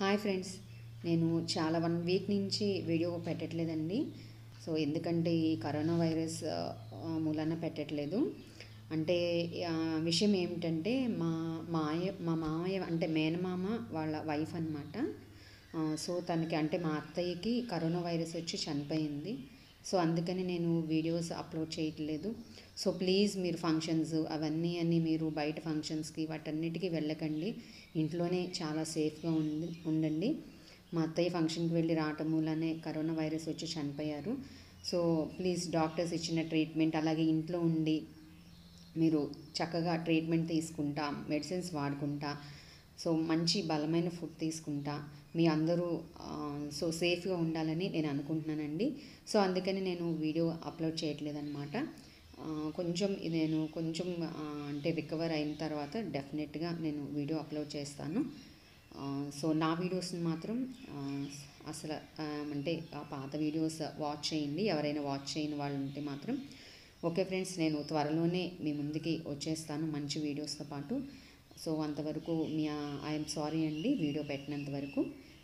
Hi friends, నేను చాలా 1 week నుంచి వీడియో పెట్టట్లేదండి. సో ఎందుకంటే ఈ కరోనా వైరస్ మూలాన పెట్టట్లేదు. అంటే విషయం ఏమిటంటే మా మామయ్య అంటే మేనమామ వాళ్ళ వైఫ్ అనమాట. సో తనకి అంటే మా అత్తయ్యకి కరోనా వైరస్ వచ్చి చనిపోయింది. సో అందుకని నేను వీడియోస్ అప్లోడ్ చేయట్లేదు. సో ప్లీజ్ మీరు ఫంక్షన్స్ అవన్నీ మీరు బయట ఫంక్షన్స్కి వాటన్నిటికీ వెళ్ళకండి. ఇంట్లోనే చాలా సేఫ్గా ఉండండి. మా అత్తయ్య ఫంక్షన్కి వెళ్ళి రావటం మూలనే కరోనా వైరస్ వచ్చి చనిపోయారు. సో ప్లీజ్ డాక్టర్స్ ఇచ్చిన ట్రీట్మెంట్ అలాగే ఇంట్లో ఉండి మీరు చక్కగా ట్రీట్మెంట్ తీసుకుంటా, మెడిసిన్స్ వాడుకుంటా, సో మంచి బలమైన ఫుడ్ తీసుకుంటా మీ అందరూ సో సేఫ్గా ఉండాలని నేను అనుకుంటున్నానండి. సో అందుకని నేను వీడియో అప్లోడ్ చేయట్లేదన్నమాట. కొంచెం అంటే రికవర్ అయిన తర్వాత డెఫినెట్గా నేను వీడియో అప్లోడ్ చేస్తాను. సో నా వీడియోస్ని మాత్రం అసలు అంటే పాత వీడియోస్ వాచ్ చేయండి. ఎవరైనా వాచ్ చేయని వాళ్ళు ఉంటే మాత్రం. ఓకే ఫ్రెండ్స్, నేను త్వరలోనే మీ ముందుకి వచ్చేస్తాను మంచి వీడియోస్తో పాటు. సో అంతవరకు ఐఎమ్ సారీ అండి వీడియో పెట్టినంత వరకు.